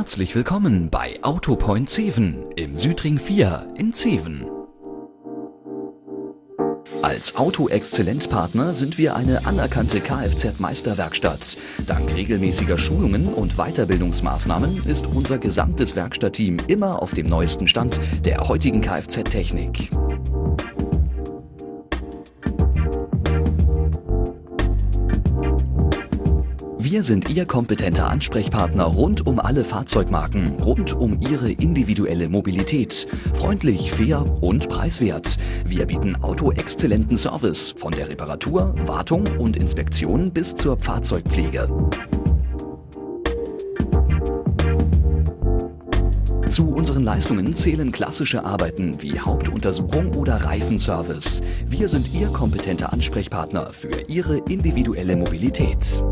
Herzlich willkommen bei Autopoint Zeven im Südring 4 in Zeven. Als Auto-Exzellent-Partner sind wir eine anerkannte Kfz-Meisterwerkstatt. Dank regelmäßiger Schulungen und Weiterbildungsmaßnahmen ist unser gesamtes Werkstattteam immer auf dem neuesten Stand der heutigen Kfz-Technik. Wir sind Ihr kompetenter Ansprechpartner rund um alle Fahrzeugmarken, rund um Ihre individuelle Mobilität. Freundlich, fair und preiswert. Wir bieten autoexzellenten Service von der Reparatur, Wartung und Inspektion bis zur Fahrzeugpflege. Zu unseren Leistungen zählen klassische Arbeiten wie Hauptuntersuchung oder Reifenservice. Wir sind Ihr kompetenter Ansprechpartner für Ihre individuelle Mobilität.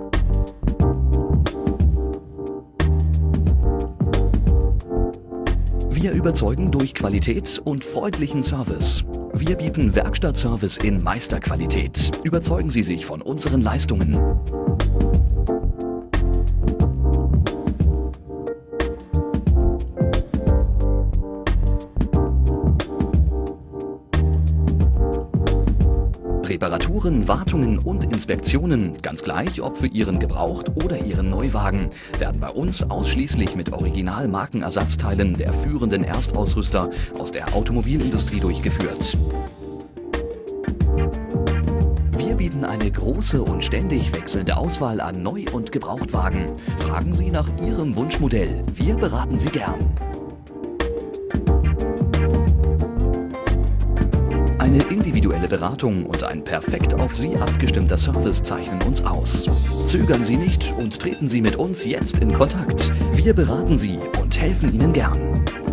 Wir überzeugen durch Qualität und freundlichen Service. Wir bieten Werkstattservice in Meisterqualität. Überzeugen Sie sich von unseren Leistungen. Reparaturen, Wartungen und Inspektionen, ganz gleich ob für Ihren Gebraucht- oder Ihren Neuwagen, werden bei uns ausschließlich mit Original-Markenersatzteilen der führenden Erstausrüster aus der Automobilindustrie durchgeführt. Wir bieten eine große und ständig wechselnde Auswahl an Neu- und Gebrauchtwagen. Fragen Sie nach Ihrem Wunschmodell. Wir beraten Sie gern. Eine individuelle Beratung und ein perfekt auf Sie abgestimmter Service zeichnen uns aus. Zögern Sie nicht und treten Sie mit uns jetzt in Kontakt. Wir beraten Sie und helfen Ihnen gern.